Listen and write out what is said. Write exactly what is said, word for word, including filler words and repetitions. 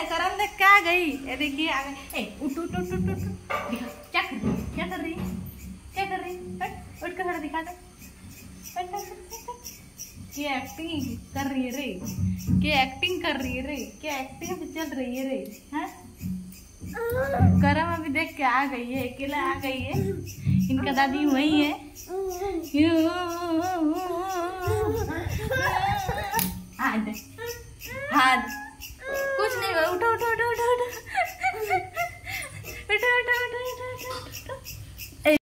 है, करन देख क्या गई। ए देखिए आ गई। ए उठ उठ उठ उठ उठ, दिखा क्या कर रही है, क्या कर रही है, क्या कर रही है, उठ उठ कर थोड़ा दिखा दे। क्या एक्टिंग कर रही है रे, क्या एक्टिंग कर रही है रे, क्या एक्टिंग पे चल रही है रे। हैं करम अभी देख के आ गई है, अकेला आ गई है। इनका दादी वही है। हाथ हाथ